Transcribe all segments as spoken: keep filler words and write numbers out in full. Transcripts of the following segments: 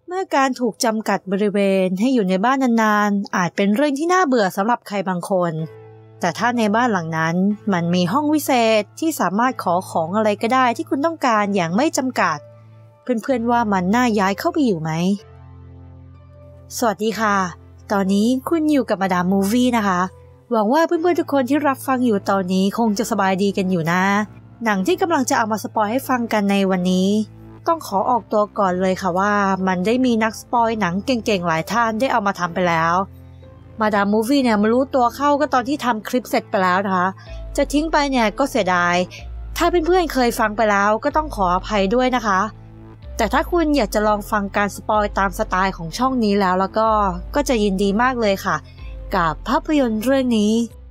เมื่อการถูกจำกัดบริเวณให้อยู่ในบ้านนานๆอาจเป็นเรื่องที่น่าเบื่อสำหรับใครบางคนแต่ถ้าในบ้านหลังนั้นมันมีห้องวิเศษที่สามารถขอของอะไรก็ได้ที่คุณต้องการอย่างไม่จำกัดเพื่อนๆว่ามันน่าย้ายเข้าไปอยู่ไหมสวัสดีค่ะตอนนี้คุณอยู่กับมาดามมูฟวี่นะคะหวังว่าเพื่อนๆทุกคนที่รับฟังอยู่ตอนนี้คงจะสบายดีกันอยู่นะหนังที่กำลังจะเอามาสปอยให้ฟังกันในวันนี้ต้องขอออกตัวก่อนเลยค่ะว่ามันได้มีนักสปอยหนังเก่งๆหลายท่านได้เอามาทำไปแล้วมาดามมูฟวี่เนี่ยมารู้ตัวเข้าก็ตอนที่ทำคลิปเสร็จไปแล้วนะคะจะทิ้งไปเนี่ยก็เสียดายถ้าเพื่อนๆเคยฟังไปแล้วก็ต้องขออภัยด้วยนะคะแต่ถ้าคุณอยากจะลองฟังการสปอยตามสไตล์ของช่องนี้แล้วแล้วก็ก็จะยินดีมากเลยค่ะกับภาพยนตร์เรื่องนี้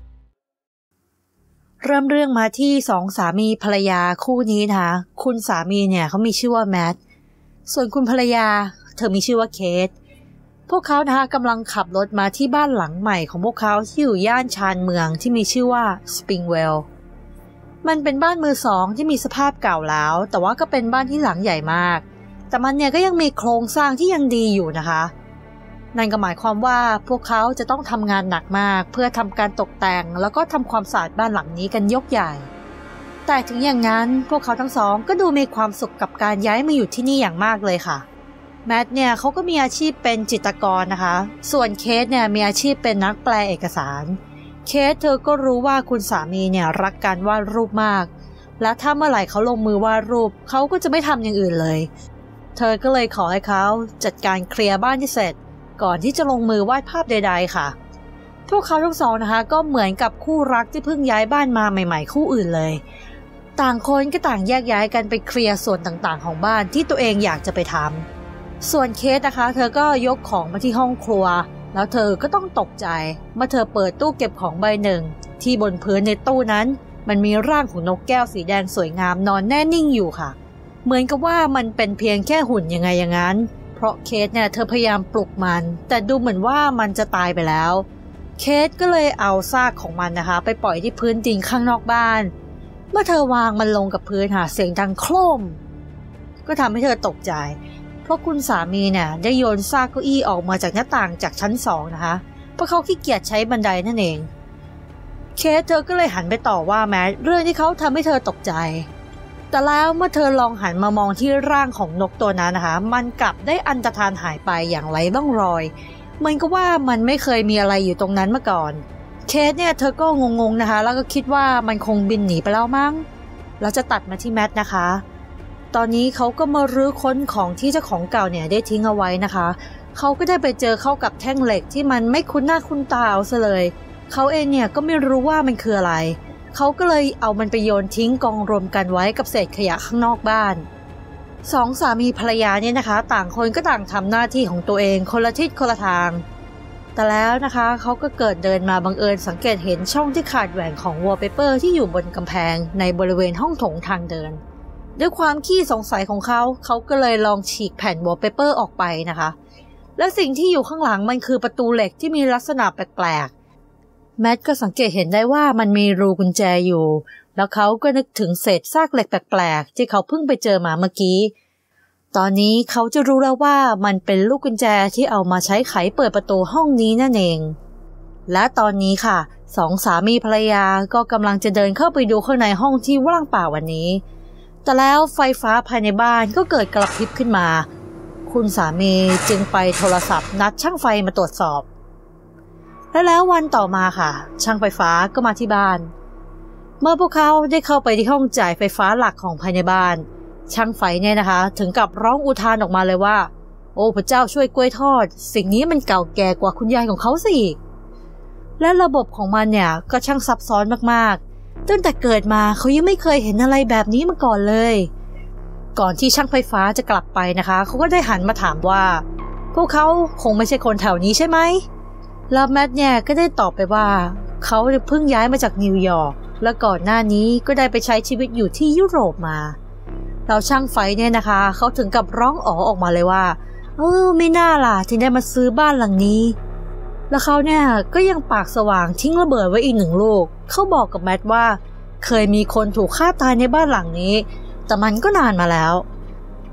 เริ่มเรื่องมาที่สองสามีภรรยาคู่นี้นะคะคุณสามีเนี่ยเขามีชื่อว่าแมทส่วนคุณภรรยาเธอมีชื่อว่าเคทพวกเขานะคะกำลังขับรถมาที่บ้านหลังใหม่ของพวกเขาที่อยู่ย่านชานเมืองที่มีชื่อว่าสปริงเวลมันเป็นบ้านมือสองที่มีสภาพเก่าแล้วแต่ว่าก็เป็นบ้านที่หลังใหญ่มากแต่มันเนี่ยก็ยังมีโครงสร้างที่ยังดีอยู่นะคะนั่นก็หมายความว่าพวกเขาจะต้องทำงานหนักมากเพื่อทำการตกแต่งแล้วก็ทำความสะอาดบ้านหลังนี้กันยกใหญ่แต่ถึงอย่างนั้นพวกเขาทั้งสองก็ดูมีความสุขกับการย้ายมาอยู่ที่นี่อย่างมากเลยค่ะแมทเนี่ยเขาก็มีอาชีพเป็นจิตรกรนะคะส่วนเคทเนี่ยมีอาชีพเป็นนักแปลเอกสารเคทเธอก็รู้ว่าคุณสามีเนี่ยรักการวาดรูปมากและถ้าเมื่อไหร่เขาลงมือวาดรูปเขาก็จะไม่ทำอย่างอื่นเลยเธอก็เลยขอให้เขาจัดการเคลียร์บ้านที่เสร็จก่อนที่จะลงมือวาดภาพใดๆค่ะพวกเขาทั้งสองนะคะก็เหมือนกับคู่รักที่เพิ่งย้ายบ้านมาใหม่ๆคู่อื่นเลยต่างคนก็ต่างแยกย้ายกันไปเคลียร์ส่วนต่างๆของบ้านที่ตัวเองอยากจะไปทำส่วนเคทนะคะเธอก็ยกของมาที่ห้องครัวแล้วเธอก็ต้องตกใจเมื่อเธอเปิดตู้เก็บของใบหนึ่งที่บนพื้นในตู้นั้นมันมีร่างของนกแก้วสีแดงสวยงามนอนแน่นิ่งอยู่ค่ะเหมือนกับว่ามันเป็นเพียงแค่หุ่นยังไงอย่างนั้นเพราะเคทเนี่ยเธอพยายามปลุกมันแต่ดูเหมือนว่ามันจะตายไปแล้วเคทก็เลยเอาซากของมันนะคะไปปล่อยที่พื้นดินข้างนอกบ้านเมื่อเธอวางมันลงกับพื้นค่ะเสียงดังโครมก็ทำให้เธอตกใจเพราะคุณสามีเนี่ยได้โยนซากเก้าอี้ออกมาจากหน้าต่างจากชั้นสองนะคะเพราะเขาขี้เกียจใช้บันไดนั่นเองเคทเธอก็เลยหันไปต่อว่าแม้เรื่องที่เขาทำให้เธอตกใจแต่แล้วเมื่อเธอลองหันมามองที่ร่างของนกตัวนั้นนะคะมันกลับได้อันตรธานหายไปอย่างไร้ร่องรอยเหมือนกับว่ามันไม่เคยมีอะไรอยู่ตรงนั้นมาก่อนเคทเนี่ยเธอก็งงๆนะคะแล้วก็คิดว่ามันคงบินหนีไปแล้วมั้งแล้วจะตัดมาที่แมทนะคะตอนนี้เขาก็มารื้อค้นของที่เจ้าของเก่าเนี่ยได้ทิ้งเอาไว้นะคะเขาก็ได้ไปเจอเข้ากับแท่งเหล็กที่มันไม่คุ้นหน้าคุ้นตาเอาซะเลยเขาเองเนี่ยก็ไม่รู้ว่ามันคืออะไรเขาก็เลยเอามันไปโยนทิ้งกองรวมกันไว้กับเศษขยะข้างนอกบ้านสองสามีภรรยาเนี่ยนะคะต่างคนก็ต่างทำหน้าที่ของตัวเองคนละทิศคนละทางแต่แล้วนะคะเขาก็เกิดเดินมาบังเอิญสังเกตเห็นช่องที่ขาดแหว่งของวอลเปเปอร์ที่อยู่บนกำแพงในบริเวณห้องโถงทางเดินด้วยความขี้สงสัยของเขาเขาก็เลยลองฉีกแผ่นวอลเปเปอร์ออกไปนะคะและสิ่งที่อยู่ข้างหลังมันคือประตูเหล็กที่มีลักษณะแปลกแมทก็สังเกตเห็นได้ว่ามันมีรูกุญแจอยู่แล้วเขาก็นึกถึงเศษซากเหล็กแปลกๆที่เขาเพิ่งไปเจอมาเมื่อกี้ตอนนี้เขาจะรู้แล้วว่ามันเป็นลูกกุญแจที่เอามาใช้ไขเปิดประตูห้องนี้นั่นเองและตอนนี้ค่ะสองสามีภรรยาก็กำลังจะเดินเข้าไปดูข้างในห้องที่ว่างเปล่าวันนี้แต่แล้วไฟฟ้าภายในบ้านก็เกิดกระพริบขึ้นมาคุณสามีจึงไปโทรศัพท์นัดช่างไฟมาตรวจสอบและแล้ววันต่อมาค่ะช่างไฟฟ้าก็มาที่บ้านเมื่อพวกเขาได้เข้าไปที่ห้องจ่ายไฟฟ้าหลักของภายในบ้านช่างไฟเนี่ยนะคะถึงกับร้องอุทานออกมาเลยว่าโอ้พระเจ้าช่วยกล้วยทอดสิ่งนี้มันเก่าแก่กว่าคุณยายของเขาสิอีกและระบบของมันเนี่ยก็ช่างซับซ้อนมากๆตั้งแต่เกิดมาเขายังไม่เคยเห็นอะไรแบบนี้มาก่อนเลยก่อนที่ช่างไฟฟ้าจะกลับไปนะคะเขาก็ได้หันมาถามว่าพวกเขาคงไม่ใช่คนแถวนี้ใช่ไหมแล้วแมทเนี่ยก็ได้ตอบไปว่าเขาเพิ่งย้ายมาจากนิวยอร์กและก่อนหน้านี้ก็ได้ไปใช้ชีวิตอยู่ที่ยุโรปมาเราช่างไฟเนี่ยนะคะเขาถึงกับร้องอ๋อออกมาเลยว่าเออไม่น่าล่ะที่ได้มาซื้อบ้านหลังนี้แล้วเขาเนี่ยก็ยังปากสว่างทิ้งระเบิดไว้อีกหนึ่งลูกเขาบอกกับแมทว่าเคยมีคนถูกฆ่าตายในบ้านหลังนี้แต่มันก็นานมาแล้ว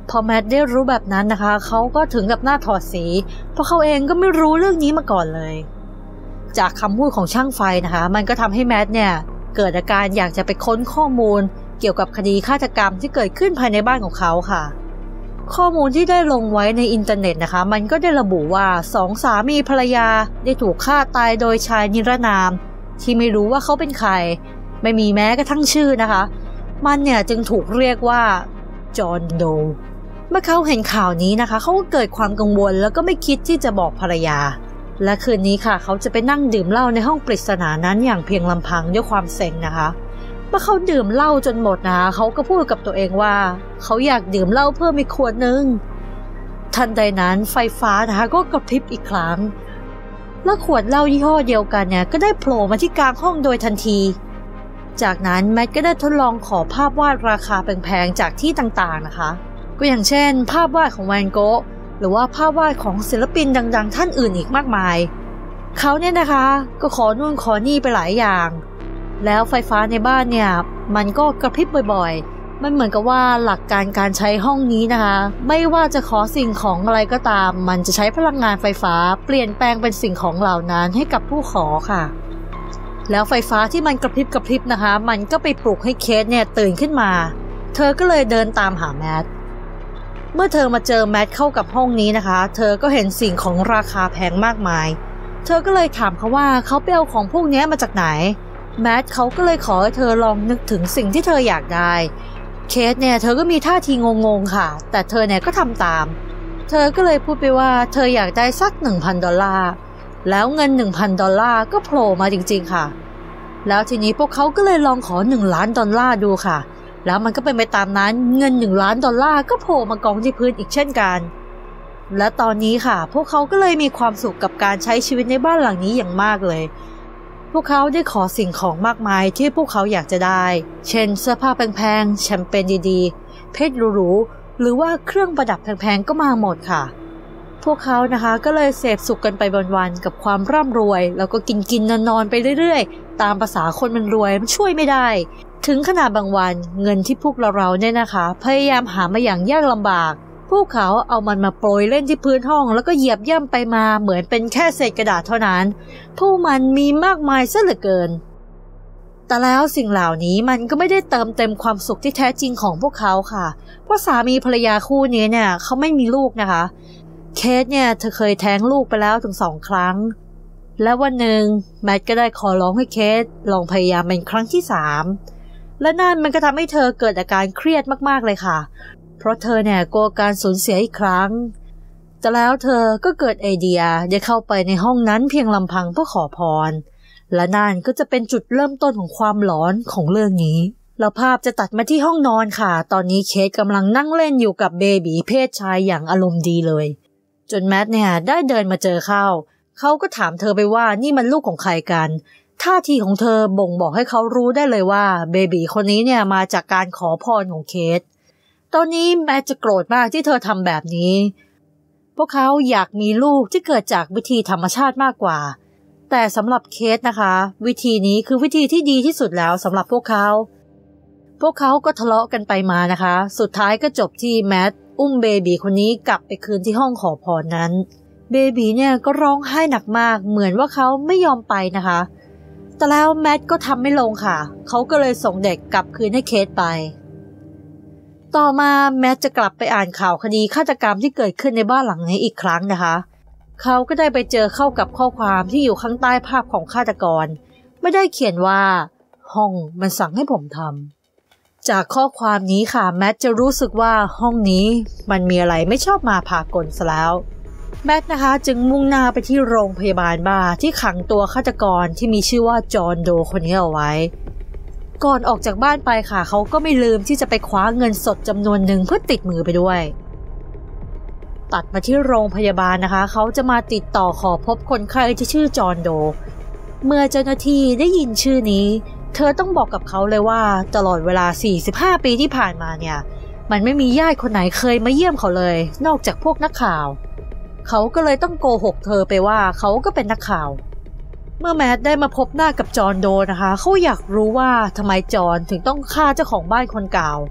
พอแมทได้รู้แบบนั้นนะคะเขาก็ถึงกับหน้าถอดสีเพราะเขาเองก็ไม่รู้เรื่องนี้มาก่อนเลยจากคำพูดของช่างไฟนะคะมันก็ทำให้แมทเนี่ยเกิดอาการอยากจะไปค้นข้อมูลเกี่ยวกับคดีฆาตกรรมที่เกิดขึ้นภายในบ้านของเขาค่ะข้อมูลที่ได้ลงไว้ในอินเทอร์เน็ตนะคะมันก็ได้ระบุว่าสองสามีภรรยาได้ถูกฆ่าตายโดยชายนิรนามที่ไม่รู้ว่าเขาเป็นใครไม่มีแม้กระทั่งชื่อนะคะมันเนี่ยจึงถูกเรียกว่าจอห์นโดเมื่อเขาเห็นข่าวนี้นะคะเขาก็เกิดความกังวลแล้วก็ไม่คิดที่จะบอกภรรยาและคืนนี้ค่ะเขาจะไปนั่งดื่มเหล้าในห้องปริศนานั้นอย่างเพียงลำพังด้วยความเซ็งนะคะเมื่อเขาดื่มเหล้าจนหมดนะคะเขาก็พูดกับตัวเองว่าเขาอยากดื่มเหล้าเพิ่มอีกขวดนึงทันใดนั้นไฟฟ้านะคะก็กระพริบอีกครั้งและขวดเหล้ายี่ห้อเดียวกันเนี่ยก็ได้โผล่มาที่กลางห้องโดยทันทีจากนั้นแมทก็ได้ทดลองขอภาพวาดราคาแพงๆจากที่ต่างๆนะคะก็อย่างเช่นภาพวาดของแวนโก๊ะหรือว่าภาพวาดของศิลปินดังๆท่านอื่นอีกมากมายเขาเนี่ยนะคะก็ขอนู่นขอนี่ไปหลายอย่างแล้วไฟฟ้าในบ้านเนี่ยมันก็กระพริบบ่อยๆมันเหมือนกับว่าหลักการการใช้ห้องนี้นะคะไม่ว่าจะขอสิ่งของอะไรก็ตามมันจะใช้พลังงานไฟฟ้าเปลี่ยนแปลงเป็นสิ่งของเหล่านั้นให้กับผู้ขอค่ะแล้วไฟฟ้าที่มันกระพริบกระพริบนะคะมันก็ไปปลุกให้เคทเนี่ยตื่นขึ้นมาเธอก็เลยเดินตามหาแมทเมื่อเธอมาเจอแมทเข้ากับห้องนี้นะคะเธอก็เห็นสิ่งของราคาแพงมากมายเธอก็เลยถามเขาว่าเขาไปเอาของพวกนี้มาจากไหนแมทเขาก็เลยขอให้เธอลองนึกถึงสิ่งที่เธออยากได้เคทเนี่ยเธอก็มีท่าทีงงๆค่ะแต่เธอเนี่ยก็ทำตามเธอก็เลยพูดไปว่าเธออยากได้สัก หนึ่งพัน ดอลลาร์แล้วเงิน หนึ่งพัน ดอลลาร์ก็โผล่มาจริงๆค่ะแล้วทีนี้พวกเขาก็เลยลองขอหนึ่งล้านดอลลาร์ดูค่ะแล้วมันก็เป็นไปตามนั้นเงินหนึ่งล้านดอลลาร์ก็โผล่มากองที่พื้นอีกเช่นกันและตอนนี้ค่ะพวกเขาก็เลยมีความสุขกับการใช้ชีวิตในบ้านหลังนี้อย่างมากเลยพวกเขาได้ขอสิ่งของมากมายที่พวกเขาอยากจะได้เช่นเสื้อผ้าแพงๆแชมเปญดีๆเพชรหรูๆหรือว่าเครื่องประดับแพงๆก็มาหมดค่ะพวกเขานะคะก็เลยเสพสุขกันไปวันๆกับความร่ำรวยแล้วก็กินกินนอนๆไปเรื่อยๆตามภาษาคนมันรวยมันช่วยไม่ได้ถึงขนาดบางวันเงินที่พวกเราๆเนี่ยนะคะพยายามหามาอย่างยากลำบากพวกเขาเอามันมาโปรยเล่นที่พื้นห้องแล้วก็เหยียบย่ำไปมาเหมือนเป็นแค่เศษกระดาษเท่านั้นพวกมันมีมากมายซะเหลือเกินแต่แล้วสิ่งเหล่านี้มันก็ไม่ได้เติมเต็มความสุขที่แท้จริงของพวกเขาค่ะเพราะสามีภรรยาคู่นี้เนี่ยเขาไม่มีลูกนะคะเคทเนี่ยเธอเคยแท้งลูกไปแล้วถึงสองครั้งและวันหนึ่งแมทก็ได้ขอร้องให้เคทลองพยายามเป็นครั้งที่สามและนั่นมันก็ทำให้เธอเกิดอาการเครียดมากๆเลยค่ะเพราะเธอเนี่ยกลัวการสูญเสียอีกครั้งแต่แล้วเธอก็เกิดไอเดียได้เข้าไปในห้องนั้นเพียงลำพังเพื่อขอพรและนั่นก็จะเป็นจุดเริ่มต้นของความหลอนของเรื่องนี้แล้วภาพจะตัดมาที่ห้องนอนค่ะตอนนี้เคทกำลังนั่งเล่นอยู่กับเบบีเพศชายอย่างอารมณ์ดีเลยจนแมทเนี่ยได้เดินมาเจอเข้าเขาก็ถามเธอไปว่านี่มันลูกของใครกันท่าทีของเธอบ่งบอกให้เขารู้ได้เลยว่าเบบีคนนี้เนี่ยมาจากการขอพรของเคทตอนนี้แมทจะโกรธมากที่เธอทำแบบนี้พวกเขาอยากมีลูกที่เกิดจากวิธีธรรมชาติมากกว่าแต่สำหรับเคทนะคะวิธีนี้คือวิธีที่ดีที่สุดแล้วสำหรับพวกเขาพวกเขาก็ทะเลาะกันไปมานะคะสุดท้ายก็จบที่แมทอุ้มเบบีคนนี้กลับไปคืนที่ห้องขอพรนั้นเบบีเนี่ยก็ร้องไห้หนักมากเหมือนว่าเขาไม่ยอมไปนะคะแต่แล้วแมทก็ทำไม่ลงค่ะเขาก็เลยส่งเด็กกลับคืนให้เคทไปต่อมาแมทจะกลับไปอ่านข่าวคดีฆาตกรรมที่เกิดขึ้นในบ้านหลังนี้อีกครั้งนะคะเขาก็ได้ไปเจอเข้ากับข้อความที่อยู่ข้างใต้ภาพของฆาตกรไม่ได้เขียนว่าห้องมันสั่งให้ผมทำจากข้อความนี้ค่ะแมทจะรู้สึกว่าห้องนี้มันมีอะไรไม่ชอบมาพากลซะแล้วแมทนะคะจึงมุ่งหน้าไปที่โรงพยาบาลบ้าที่ขังตัวฆาตกรที่มีชื่อว่าจอห์นโดคนนี้เอาไว้ก่อนออกจากบ้านไปค่ะเขาก็ไม่ลืมที่จะไปคว้าเงินสดจำนวนหนึ่งเพื่อติดมือไปด้วยตัดมาที่โรงพยาบาลนะคะเขาจะมาติดต่อขอพบคนไข้ที่ชื่อจอห์นโดเมื่อเจ้าหน้าที่ได้ยินชื่อนี้เธอต้องบอกกับเขาเลยว่าตลอดเวลาสี่สิบห้าปีที่ผ่านมาเนี่ยมันไม่มีญาติคนไหนเคยมาเยี่ยมเขาเลยนอกจากพวกนักข่าวเขาก็เลยต้องโกหกเธอไปว่าเขาก็เป็นนักข่าวเมื่อแมทได้มาพบหน้ากับจอห์นโดนะคะเขาอยากรู้ว่าทำไมจอห์นถึงต้องฆ่าเจ้าของบ้านคนเก่า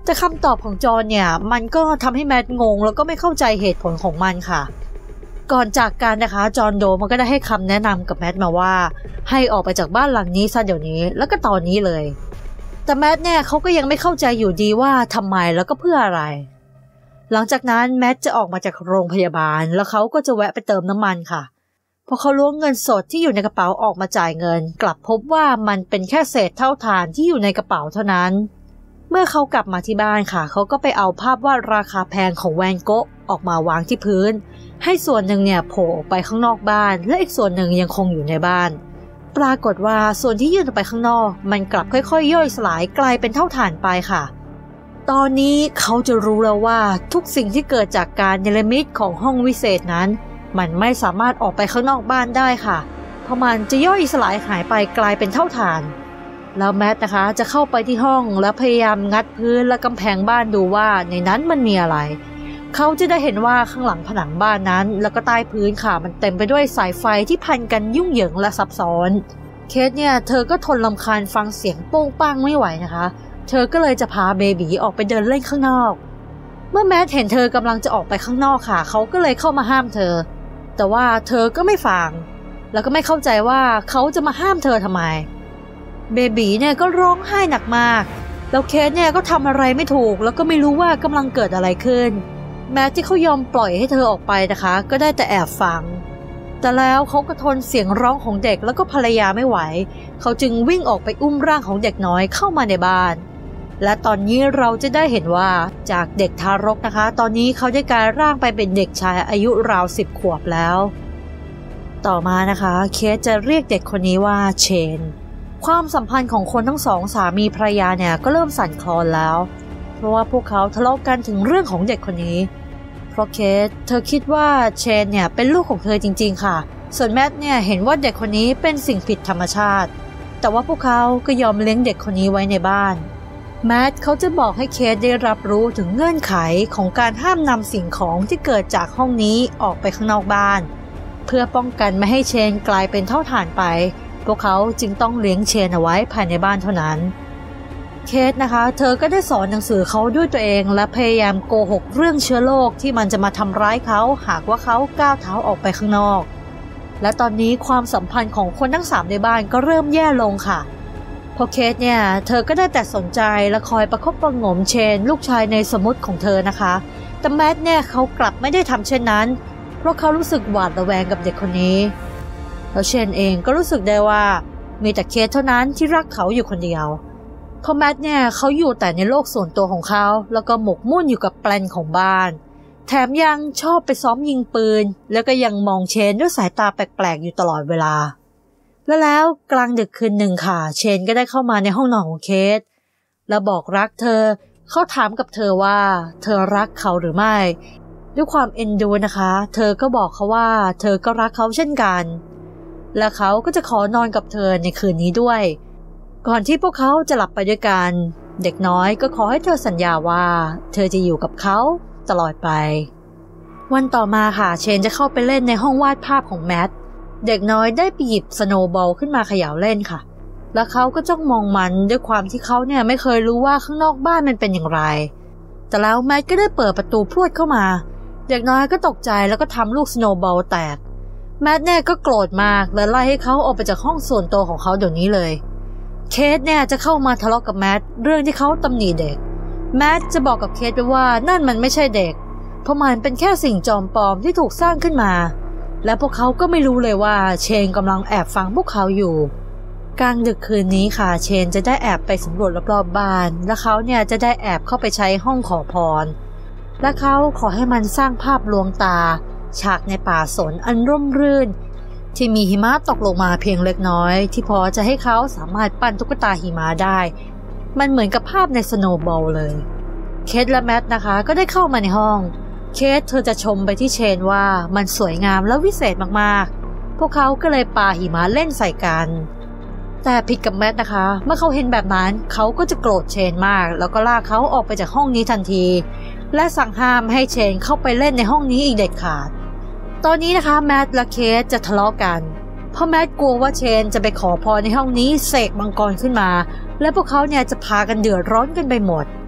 แต่คำตอบของจอห์นเนี่ยมันก็ทำให้แมทงงแล้วก็ไม่เข้าใจเหตุผลของมันค่ะก่อนจากกันนะคะจอห์นโดมันก็ได้ให้คำแนะนำกับแมทมาว่าให้ออกไปจากบ้านหลังนี้ซะเดี๋ยวนี้แล้วก็ตอนนี้เลยแต่แมทเนี่ยเขาก็ยังไม่เข้าใจอยู่ดีว่าทำไมแล้วก็เพื่ออะไรหลังจากนั้นแมทจะออกมาจากโรงพยาบาลแล้วเขาก็จะแวะไปเติมน้ำมันค่ะพอเขาล้วงเงินสดที่อยู่ในกระเป๋าออกมาจ่ายเงินกลับพบว่ามันเป็นแค่เศษเท่าฐานที่อยู่ในกระเป๋าเท่านั้นเมื่อเขากลับมาที่บ้านค่ะเขาก็ไปเอาภาพวาดราคาแพงของแวนโก๊ะออกมาวางที่พื้นให้ส่วนหนึ่งเนี่ยโผล่ออกไปข้างนอกบ้านและอีกส่วนหนึ่งยังคงอยู่ในบ้านปรากฏว่าส่วนที่ยื่นออกไปข้างนอกมันกลับค่อยๆย่อยสลายกลายเป็นเท่าฐานไปค่ะตอนนี้เขาจะรู้แล้วว่าทุกสิ่งที่เกิดจากการเนรมิตของห้องวิเศษนั้นมันไม่สามารถออกไปข้างนอกบ้านได้ค่ะเพราะมันจะย่อยสลายหายไปกลายเป็นเท่าฐานแล้วแมทนะคะจะเข้าไปที่ห้องแล้วพยายามงัดพื้นและกำแพงบ้านดูว่าในนั้นมันมีอะไรเขาจะได้เห็นว่าข้างหลังผนังบ้านนั้นแล้วก็ใต้พื้นค่ะมันเต็มไปด้วยสายไฟที่พันกันยุ่งเหยิงและซับซ้อนเคทเนี่ยเธอก็ทนรำคาญฟังเสียงโป้งปังไม่ไหวนะคะเธอก็เลยจะพาเบบีออกไปเดินเล่นข้างนอกเมื่อแมทเห็นเธอกำลังจะออกไปข้างนอกค่ะเขาก็เลยเข้ามาห้ามเธอแต่ว่าเธอก็ไม่ฟังแล้วก็ไม่เข้าใจว่าเขาจะมาห้ามเธอทำไมเบบีเนี่ยก็ร้องไห้หนักมากแล้วเคทเนี่ยก็ทำอะไรไม่ถูกแล้วก็ไม่รู้ว่ากำลังเกิดอะไรขึ้นแม้ที่เขายอมปล่อยให้เธอออกไปนะคะก็ได้แต่แอบฟังแต่แล้วเขาก็ทนเสียงร้องของเด็กแล้วก็ภรรยาไม่ไหวเขาจึงวิ่งออกไปอุ้มร่างของเด็กน้อยเข้ามาในบ้านและตอนนี้เราจะได้เห็นว่าจากเด็กทารกนะคะตอนนี้เขาได้กลายร่างไปเป็นเด็กชายอายุราวสิบขวบแล้วต่อมานะคะเคทจะเรียกเด็กคนนี้ว่าเชนความสัมพันธ์ของคนทั้งสองสามีภรรยาเนี่ยก็เริ่มสั่นคลอนแล้วเพราะว่าพวกเขาทะเลาะกันถึงเรื่องของเด็กคนนี้เพราะเคทเธอคิดว่าเชนเนี่ยเป็นลูกของเธอจริงๆค่ะส่วนแมทเนี่ยเห็นว่าเด็กคนนี้เป็นสิ่งผิดธรรมชาติแต่ว่าพวกเขาก็ยอมเลี้ยงเด็กคนนี้ไว้ในบ้านแมทเขาจะบอกให้เคทได้รับรู้ถึงเงื่อนไขของการห้ามนำสิ่งของที่เกิดจากห้องนี้ออกไปข้างนอกบ้านเพื่อป้องกันไม่ให้เชนกลายเป็นเท่าฐานไปพวกเขาจึงต้องเลี้ยงเชนเอาไว้ภายในบ้านเท่านั้นเคทนะคะเธอก็ได้สอนหนังสือเขาด้วยตัวเองและพยายามโกหกเรื่องเชื้อโรคที่มันจะมาทำร้ายเขาหากว่าเขาก้าวเท้าออกไปข้างนอกและตอนนี้ความสัมพันธ์ของคนทั้งสามในบ้านก็เริ่มแย่ลงค่ะพอเคทเนี่ยเธอก็ได้แต่สนใจและคอยประคบประหงมเชนลูกชายในสมุดของเธอนะคะแต่แมทเนี่ยเขากลับไม่ได้ทำเช่นนั้นเพราะเขารู้สึกหวาดระแวงกับเด็กคนนี้แล้วเชนเองก็รู้สึกได้ว่ามีแต่เคทเท่านั้นที่รักเขาอยู่คนเดียวเพราะแมทเนี่ยเขาอยู่แต่ในโลกส่วนตัวของเขาแล้วก็หมกมุ่นอยู่กับแปลนของบ้านแถมยังชอบไปซ้อมยิงปืนแล้วก็ยังมองเชนด้วยสายตาแปลกๆอยู่ตลอดเวลาและแล้วกลางดึกคืนหนึ่งค่ะเชนก็ได้เข้ามาในห้องนอนของเคทแล้วบอกรักเธอเขาถามกับเธอว่าเธอรักเขาหรือไม่ด้วยความเอ็นดูนะคะเธอก็บอกเขาว่าเธอก็รักเขาเช่นกันและเขาก็จะขอนอนกับเธอในคืนนี้ด้วยก่อนที่พวกเขาจะหลับไปด้วยกันเด็กน้อยก็ขอให้เธอสัญญาว่าเธอจะอยู่กับเขาตลอดไปวันต่อมาค่ะเชนจะเข้าไปเล่นในห้องวาดภาพของแมทเด็กน้อยได้ไปหยิบสโนว์บอลขึ้นมาเขย่าเล่นค่ะแล้วเขาก็จ้องมองมันด้วยความที่เขาเนี่ยไม่เคยรู้ว่าข้างนอกบ้านมันเป็นอย่างไรแต่แล้วแมทก็ได้เปิดประตูพรวดเข้ามาเด็กน้อยก็ตกใจแล้วก็ทำลูกสโนว์บอลแตกแมทเนี่ยก็โกรธมากและไล่ให้เขาออกไปจากห้องส่วนตัวของเขาเดี๋ยวนี้เลยเคทเนี่ยจะเข้ามาทะเลาะกับแมทเรื่องที่เขาตำหนิเด็กแมทจะบอกกับเคทไปว่านั่นมันไม่ใช่เด็กเพราะมันเป็นแค่สิ่งจอมปลอมที่ถูกสร้างขึ้นมาและพวกเขาก็ไม่รู้เลยว่าเชนกำลังแอบฟังพวกเขาอยู่กลางดึกคืนนี้ค่ะเชนจะได้แอบไปสำรวจรอบๆบ้านและเขาเนี่ยจะได้แอบเข้าไปใช้ห้องขอพรและเขาขอให้มันสร้างภาพลวงตาฉากในป่าสนอันร่มรื่นที่มีหิมะตกลงมาเพียงเล็กน้อยที่พอจะให้เขาสามารถปั้นตุ๊กตาหิมะได้มันเหมือนกับภาพในสโนว์บอลเลยเคทและแมทนะคะก็ได้เข้ามาในห้องเคทเธอจะชมไปที่เชนว่ามันสวยงามและวิเศษมากๆพวกเขาก็เลยปาหิมะเล่นใส่กันแต่ผิดกับแมทนะคะเมื่อเขาเห็นแบบนั้นเขาก็จะโกรธเชนมากแล้วก็ลากเขาออกไปจากห้องนี้ทันทีและสั่งห้ามให้เชนเข้าไปเล่นในห้องนี้อีกเด็ดขาดตอนนี้นะคะแมทและเคทจะทะเลาะกันเพราะแมทกลัวว่าเชนจะไปขอพรในห้องนี้เสกมังกรขึ้นมาและพวกเขาเนี่ยจะพากันเดือดร้อนกันไปหมด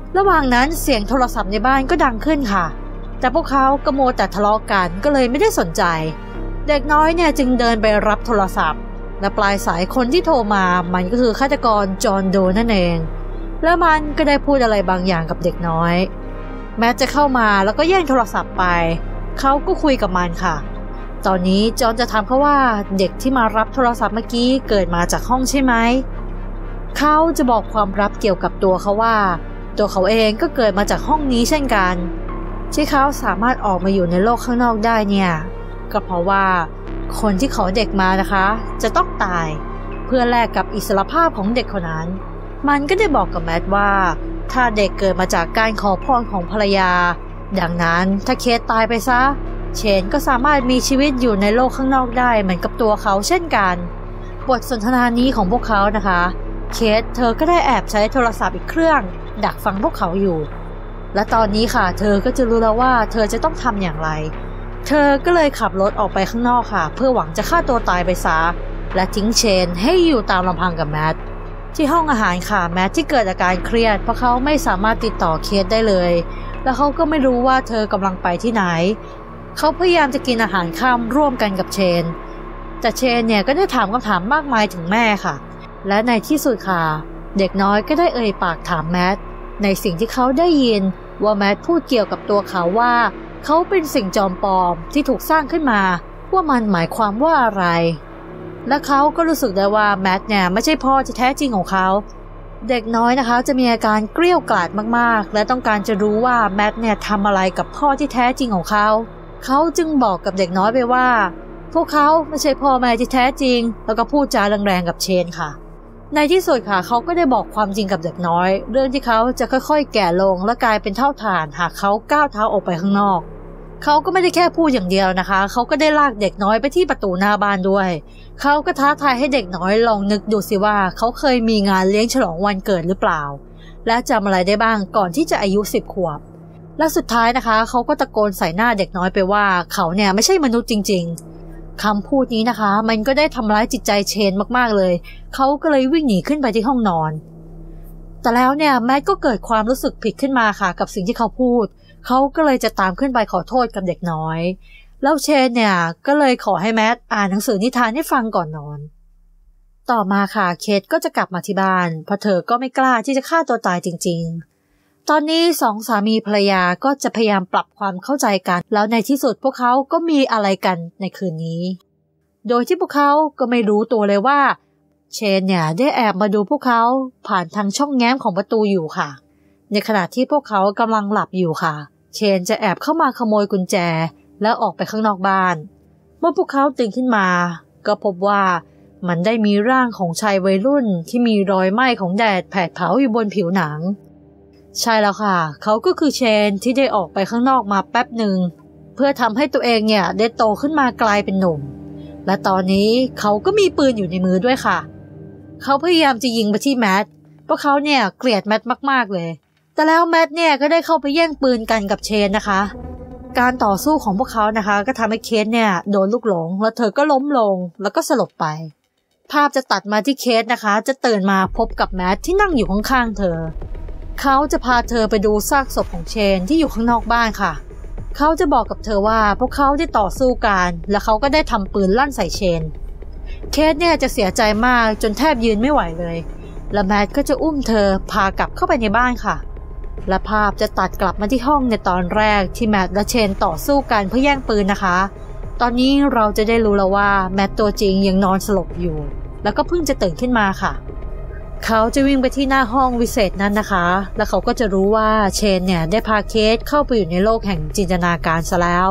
ระหว่างนั้นเสียงโทรศัพท์ในบ้านก็ดังขึ้นค่ะแต่พวกเขาก็โมวแต่ทะเลาะกันก็เลยไม่ได้สนใจเด็กน้อยเนี่ยจึงเดินไปรับโทรศัพท์และปลายสายคนที่โทรมามันก็คือฆาตกรจอห์นโดนั่นเองแล้วมันก็ได้พูดอะไรบางอย่างกับเด็กน้อยแม้จะเข้ามาแล้วก็แย่งโทรศัพท์ไปเขาก็คุยกับมันค่ะตอนนี้จอห์นจะถามเขาว่าเด็กที่มารับโทรศัพท์เมื่อกี้เกิดมาจากห้องใช่ไหมเขาจะบอกความลับเกี่ยวกับตัวเขาว่าตัวเขาเองก็เกิดมาจากห้องนี้เช่นกันที่เขาสามารถออกมาอยู่ในโลกข้างนอกได้เนี่ยก็เพราะว่าคนที่ขอเด็กมานะคะจะต้องตายเพื่อแลกกับอิสรภาพของเด็กคนนั้นมันก็ได้บอกกับแมทว่าถ้าเด็กเกิดมาจากการขอพรของภรรยาดังนั้นถ้าเคสตายไปซะเชนก็สามารถมีชีวิตอยู่ในโลกข้างนอกได้เหมือนกับตัวเขาเช่นกันบทสนทนานี้ของพวกเขานะคะเคสเธอก็ได้แอบใช้โทรศัพท์อีกเครื่องดักฟังพวกเขาอยู่และตอนนี้ค่ะเธอก็จะรู้แล้วว่าเธอจะต้องทำอย่างไรเธอก็เลยขับรถออกไปข้างนอกค่ะเพื่อหวังจะฆ่าตัวตายไปซะและทิ้งเชนให้อยู่ตามลำพังกับแมทที่ห้องอาหารค่ะแมทที่เกิดอาการเครียดเพราะเขาไม่สามารถติดต่อเคสได้เลยและเขาก็ไม่รู้ว่าเธอกำลังไปที่ไหนเขาพยายามจะกินอาหารค่ำร่วมกันกับเชนแต่เชนเนี่ยก็ได้ถามคำถามมากมายถึงแม่ค่ะและในที่สุดค่ะเด็กน้อยก็ได้เอ่ยปากถามแมทในสิ่งที่เขาได้ยินว่าแมทพูดเกี่ยวกับตัวเขาว่าเขาเป็นสิ่งจอมปลอมที่ถูกสร้างขึ้นมาว่ามันหมายความว่าอะไรและเขาก็รู้สึกได้ว่าแมทเนี่ยไม่ใช่พ่อที่แท้จริงของเขาเด็กน้อยนะคะจะมีอาการเกรี้ยวกราดมากๆและต้องการจะรู้ว่าแมทเนี่ยทำอะไรกับพ่อที่แท้จริงของเขาเขาจึงบอกกับเด็กน้อยไปว่าพวกเขาไม่ใช่พ่อแม่ที่แท้จริงแล้วก็พูดจาแรงๆกับเชนค่ะในที่สุดค่ะเขาก็ได้บอกความจริงกับเด็กน้อยเรื่องที่เขาจะค่อยๆแก่ลงและกลายเป็นเท่าฐานหากเขาก้าวเท้าออกไปข้างนอกเขาก็ไม่ได้แค่พูดอย่างเดียวนะคะเขาก็ได้ลากเด็กน้อยไปที่ประตูหน้าบ้านด้วยเขาก็ท้าทายให้เด็กน้อยลองนึกดูสิว่าเขาเคยมีงานเลี้ยงฉลองวันเกิดหรือเปล่าและจำอะไรได้บ้างก่อนที่จะอายุสิบขวบและสุดท้ายนะคะเขาก็ตะโกนใส่หน้าเด็กน้อยไปว่าเขาเนี่ยไม่ใช่มนุษย์จริงๆคำพูดนี้นะคะมันก็ได้ทำร้ายจิตใจเชนมากๆเลยเขาก็เลยวิ่งหนีขึ้นไปที่ห้องนอนแต่แล้วเนี่ยแมทก็เกิดความรู้สึกผิดขึ้นมาค่ะกับสิ่งที่เขาพูดเขาก็เลยจะตามขึ้นไปขอโทษกับเด็กน้อยแล้วเชนเนี่ยก็เลยขอให้แมทอ่านหนังสือนิทานให้ฟังก่อนนอนต่อมาค่ะเคทก็จะกลับมาที่บ้านเพราะเธอก็ไม่กล้าที่จะฆ่าตัวตายจริงๆตอนนี้สองสามีภรรยาก็จะพยายามปรับความเข้าใจกันแล้วในที่สุดพวกเขาก็มีอะไรกันในคืนนี้โดยที่พวกเขาก็ไม่รู้ตัวเลยว่าเชนเนี่ยได้แอบมาดูพวกเขาผ่านทางช่องแง้มของประตูอยู่ค่ะในขณะที่พวกเขากำลังหลับอยู่ค่ะเชนจะแอบเข้ามาขโมยกุญแจแล้วออกไปข้างนอกบ้านเมื่อพวกเขาตื่นขึ้นมาก็พบว่ามันได้มีร่างของชายวัยรุ่นที่มีรอยไหม้ของแดดแผดเผาอยู่บนผิวหนังใช่แล้วค่ะเขาก็คือเชนที่ได้ออกไปข้างนอกมาแป๊บหนึ่งเพื่อทำให้ตัวเองเนี่ยได้โตขึ้นมากลายเป็นหนุ่มและตอนนี้เขาก็มีปืนอยู่ในมือด้วยค่ะเขาพยายามจะยิงไปที่แมทเพราะเขาเนี่ยเกลียดแมทมากๆเลยแต่แล้วแมทเนี่ยก็ได้เข้าไปแย่งปืนกันกับเชนนะคะการต่อสู้ของพวกเขานะคะก็ทำให้เคทเนี่ยโดนลูกหลงแล้วเธอก็ล้มลงแล้วก็สลบไปภาพจะตัดมาที่เคทนะคะจะตื่นมาพบกับแมทที่นั่งอยู่ข้างๆเธอเขาจะพาเธอไปดูซากศพของเชนที่อยู่ข้างนอกบ้านค่ะเขาจะบอกกับเธอว่าพวกเขาได้ต่อสู้กันและเขาก็ได้ทำปืนลั่นใส่เชนเคทเนี่ยจะเสียใจมากจนแทบยืนไม่ไหวเลยและแมทก็จะอุ้มเธอพากลับเข้าไปในบ้านค่ะและภาพจะตัดกลับมาที่ห้องในตอนแรกที่แมทและเชนต่อสู้กันเพื่อแย่งปืนนะคะตอนนี้เราจะได้รู้แล้วว่าแมทตัวจริงยังนอนสลบอยู่แล้วก็เพิ่งจะตื่นขึ้นมาค่ะเขาจะวิ่งไปที่หน้าห้องวิเศษนั้นนะคะแล้วเขาก็จะรู้ว่าเชนเนี่ยได้พาเคทเข้าไปอยู่ในโลกแห่งจินตนาการซะแล้ว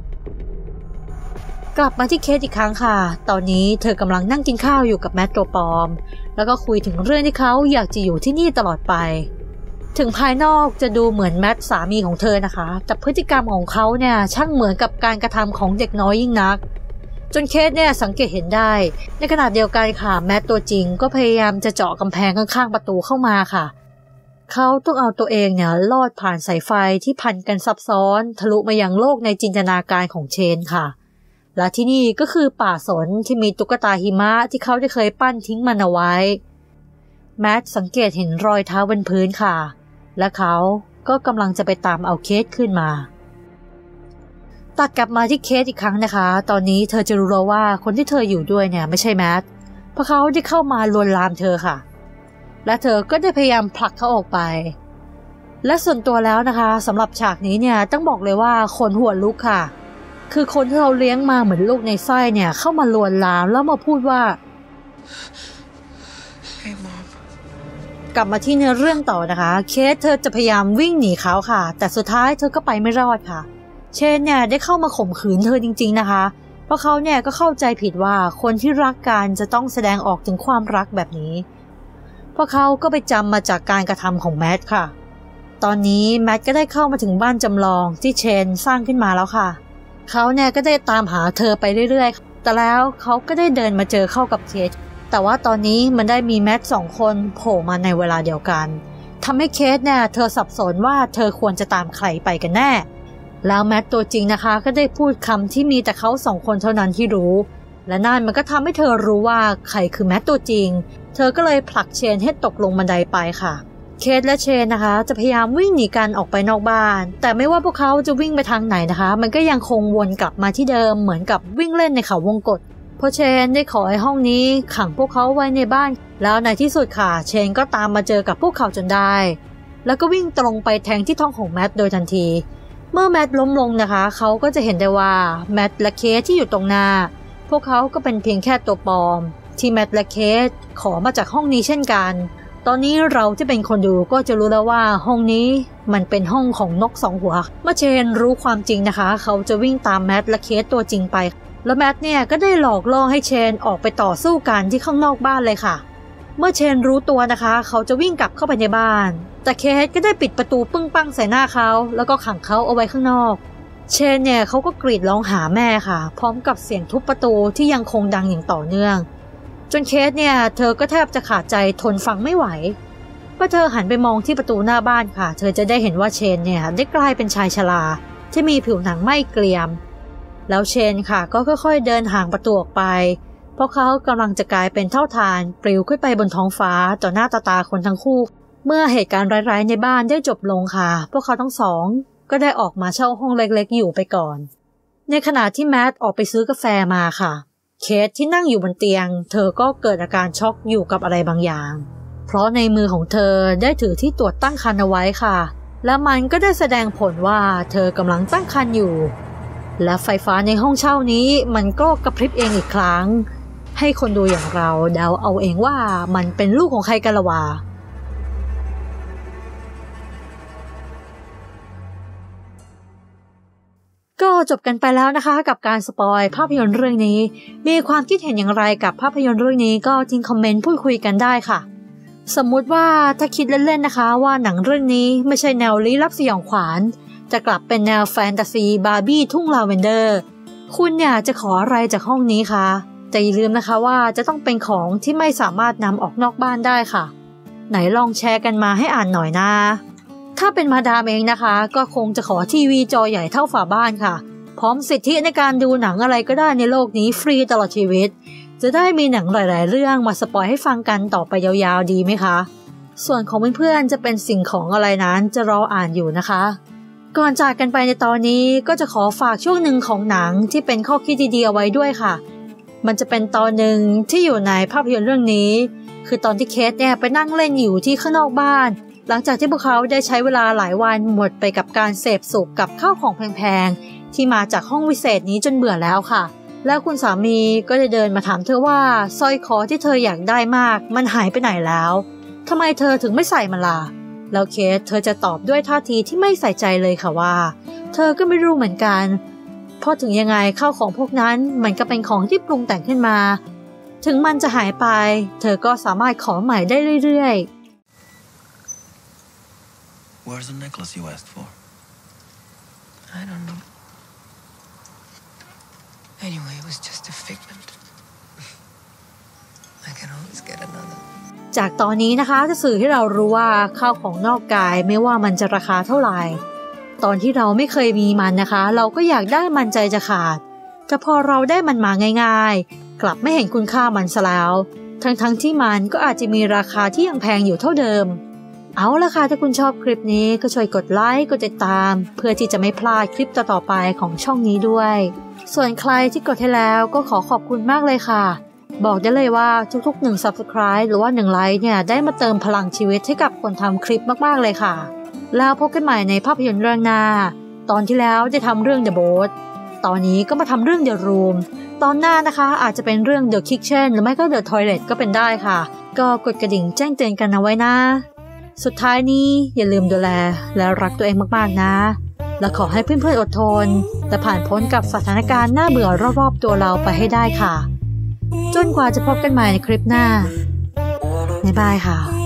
กลับมาที่เคทอีกครั้งค่ะตอนนี้เธอกำลังนั่งกินข้าวอยู่กับแมทตัวปลอมแล้วก็คุยถึงเรื่องที่เขาอยากจะอยู่ที่นี่ตลอดไปถึงภายนอกจะดูเหมือนแมทสามีของเธอนะคะแต่พฤติกรรมของเขาเนี่ยช่างเหมือนกับการกระทำของเด็กน้อยยิ่งนักจนเคทเนี่ยสังเกตเห็นได้ในขณะเดียวกันค่ะแมทตัวจริงก็พยายามจะเจาะกำแพงข้างๆประตูเข้ามาค่ะเขาต้องเอาตัวเองเนี่ยลอดผ่านสายไฟที่พันกันซับซ้อนทะลุมายังโลกในจินตนาการของเชนค่ะและที่นี่ก็คือป่าสนที่มีตุ๊กตาหิมะที่เขาได้เคยปั้นทิ้งมันเอาไว้แมทสังเกตเห็นรอยเท้าบนพื้นค่ะและเขาก็กำลังจะไปตามเอาเคสขึ้นมาตัดกลับมาที่เคสอีกครั้งนะคะตอนนี้เธอจะรู้แล้วว่าคนที่เธออยู่ด้วยเนี่ยไม่ใช่แมทเพราะเขาได้เข้ามาลวนลามเธอค่ะและเธอก็ได้พยายามผลักเขาออกไปและส่วนตัวแล้วนะคะสำหรับฉากนี้เนี่ยต้องบอกเลยว่าขนหัวลุกค่ะคือคนที่เราเลี้ยงมาเหมือนลูกในไส้เนี่ยเข้ามาลวนลามแล้วมาพูดว่า Hey Mom กลับมาที่เนื้อเรื่องต่อนะคะเคสเธอจะพยายามวิ่งหนีเขาค่ะแต่สุดท้ายเธอก็ไปไม่รอดค่ะเชนเนี่ยได้เข้ามาข่มขืนเธอจริงๆนะคะเพราะเขาเนี่ยก็เข้าใจผิดว่าคนที่รักกันจะต้องแสดงออกถึงความรักแบบนี้เพราะเขาก็ไปจำมาจากการกระทำของแมทค่ะตอนนี้แมทก็ได้เข้ามาถึงบ้านจำลองที่เชนสร้างขึ้นมาแล้วค่ะเขาเนี่ยก็ได้ตามหาเธอไปเรื่อยๆแต่แล้วเขาก็ได้เดินมาเจอเข้ากับเคสแต่ว่าตอนนี้มันได้มีแมทสองคนโผล่มาในเวลาเดียวกันทำให้เคสเนี่ยเธอสับสนว่าเธอควรจะตามใครไปกันแน่แล้วแมทตัวจริงนะคะก็ได้พูดคำที่มีแต่เขาสองคนเท่านั้นที่รู้และนั่นมันก็ทำให้เธอรู้ว่าใครคือแมทตัวจริงเธอก็เลยผลักเชนให้ตกลงบันไดไปค่ะเคทและเชนนะคะจะพยายามวิ่งหนีกันออกไปนอกบ้านแต่ไม่ว่าพวกเขาจะวิ่งไปทางไหนนะคะมันก็ยังคงวนกลับมาที่เดิมเหมือนกับวิ่งเล่นในเขาวงกตเพราะเชนได้ขอให้ห้องนี้ขังพวกเขาไว้ในบ้านแล้วในที่สุดค่ะเชนก็ตามมาเจอกับพวกเขาจนได้แล้วก็วิ่งตรงไปแทงที่ท้องของแมทโดยทันทีเมื่อแมทล้มลงนะคะเขาก็จะเห็นได้ว่าแมทและเคทที่อยู่ตรงหน้าพวกเขาก็เป็นเพียงแค่ตัวปลอมที่แมทและเคทขอมาจากห้องนี้เช่นกันตอนนี้เราที่เป็นคนดูก็จะรู้แล้วว่าห้องนี้มันเป็นห้องของนกสองหัวเมื่อเชนรู้ความจริงนะคะเขาจะวิ่งตามแมทและเคทตัวจริงไปแล้วแมทเนี่ยก็ได้หลอกล่อให้เชนออกไปต่อสู้กันที่ข้างนอกบ้านเลยค่ะเมื่อเชนรู้ตัวนะคะเขาจะวิ่งกลับเข้าไปในบ้านแต่เคทก็ได้ปิดประตูปึ้งปังใส่หน้าเขาแล้วก็ขังเขาเอาไว้ข้างนอกเชนเนี่ยเขาก็กรีดร้องหาแม่ค่ะพร้อมกับเสียงทุบประตูที่ยังคงดังอย่างต่อเนื่องจนเคทเนี่ยเธอก็แทบจะขาดใจทนฟังไม่ไหวเมื่อเธอหันไปมองที่ประตูหน้าบ้านค่ะเธอจะได้เห็นว่าเชนเนี่ยได้กลายเป็นชายชราที่มีผิวหนังไม่เกรียมแล้วเชนค่ะก็ค่อยๆเดินห่างประตูออกไปเพราะเขากำลังจะกลายเป็นเท่าฐานปลิวขึ้นไปบนท้องฟ้าต่อหน้าต่อตาคนทั้งคู่เมื่อเหตุการณ์ร้ายๆในบ้านได้จบลงค่ะพวกเขาทั้งสองก็ได้ออกมาเช่าห้องเล็กๆอยู่ไปก่อนในขณะที่แมทออกไปซื้อกาแฟมาค่ะเคทที่นั่งอยู่บนเตียงเธอก็เกิดอาการช็อกอยู่กับอะไรบางอย่างเพราะในมือของเธอได้ถือที่ตรวจตั้งครรภ์เอาไว้ค่ะและมันก็ได้แสดงผลว่าเธอกำลังตั้งครรภ์อยู่และไฟฟ้าในห้องเช่านี้มันก็กระพริบเองอีกครั้งให้คนดูอย่างเราเดาเอาเองว่ามันเป็นลูกของใครกันละวะก็จบกันไปแล้วนะคะกับการสปอยภาพยนตร์เรื่องนี้มีความคิดเห็นอย่างไรกับภาพยนตร์เรื่องนี้ก็ทิ้งคอมเมนต์พูดคุยกันได้ค่ะสมมุติว่าถ้าคิดเล่นๆนะคะว่าหนังเรื่องนี้ไม่ใช่แนวลี้ลับสยองขวัญจะกลับเป็นแนวแฟนตาซีบาร์บี้ทุ่งลาเวนเดอร์คุณอยากจะขออะไรจากห้องนี้คะแต่อย่าลืมนะคะว่าจะต้องเป็นของที่ไม่สามารถนำออกนอกบ้านได้ค่ะไหนลองแชร์กันมาให้อ่านหน่อยนะถ้าเป็นมาดามเองนะคะก็คงจะขอทีวีจอใหญ่เท่าฝาบ้านค่ะพร้อมสิทธิในการดูหนังอะไรก็ได้ในโลกนี้ฟรีตลอดชีวิตจะได้มีหนังหลายๆเรื่องมาสปอยให้ฟังกันต่อไปยาวๆดีไหมคะส่วนของเพื่อนๆจะเป็นสิ่งของอะไรนั้นจะรออ่านอยู่นะคะก่อนจากกันไปในตอนนี้ก็จะขอฝากช่วงหนึ่งของหนังที่เป็นข้อคิดดีๆเอาไว้ด้วยค่ะมันจะเป็นตอนหนึ่งที่อยู่ในภาพยนตร์เรื่องนี้คือตอนที่เคทเนี่ยไปนั่งเล่นอยู่ที่ข้างนอกบ้านหลังจากที่พวกเขาได้ใช้เวลาหลายวันหมดไปกับการเสพสุขกับข้าวของแพงๆที่มาจากห้องวิเศษนี้จนเบื่อแล้วค่ะแล้วคุณสามีก็ได้เดินมาถามเธอว่าสร้อยคอที่เธออยากได้มากมันหายไปไหนแล้วทำไมเธอถึงไม่ใส่มันล่ะแล้วเคทเธอจะตอบด้วยท่าทีที่ไม่ใส่ใจเลยค่ะว่าเธอก็ไม่รู้เหมือนกันเพราะถึงยังไงข้าวของพวกนั้นมันก็เป็นของที่ปรุงแต่งขึ้นมาถึงมันจะหายไปเธอก็สามารถขอใหม่ได้เรื่อยๆ Where's the necklace you asked for? I don't know. Anyway, it was just a figment. I can always get another. จากตอนนี้นะคะจะสื่อให้เรารู้ว่าข้าวของนอกกายไม่ว่ามันจะราคาเท่าไหร่ตอนที่เราไม่เคยมีมันนะคะเราก็อยากได้มันใจจะขาดแต่พอเราได้มันมาง่ายๆกลับไม่เห็นคุณค่ามันซะแล้วทั้งๆที่มันก็อาจจะมีราคาที่ยังแพงอยู่เท่าเดิมเอาล่ะค่ะถ้าคุณชอบคลิปนี้ก็ช่วยกดไลค์กดติดตามเพื่อที่จะไม่พลาดคลิปต่อๆไปของช่องนี้ด้วยส่วนใครที่กดให้แล้วก็ขอขอบคุณมากเลยค่ะบอกได้เลยว่าทุกๆหนึ่ง Subscribe หรือว่าหนึ่งไลค์เนี่ยได้มาเติมพลังชีวิตให้กับคนทำคลิปมากๆเลยค่ะแล้วพบกันใหม่ในภาพยนตร์เรื่องหน้าตอนที่แล้วได้ทำเรื่อง The Boat ตอนนี้ก็มาทำเรื่อง The Room ตอนหน้านะคะอาจจะเป็นเรื่อง The Kitchen หรือไม่ก็ The Toilet ก็เป็นได้ค่ะก็กดกระดิ่งแจ้งเตือนกันเอาไว้นะสุดท้ายนี้อย่าลืมดูแลและรักตัวเองมากๆนะและขอให้เพื่อนๆอดทนและผ่านพ้นกับสถานการณ์น่าเบื่อรอบๆตัวเราไปให้ได้ค่ะจนกว่าจะพบกันใหม่ในคลิปหน้าบ๊ายบายค่ะ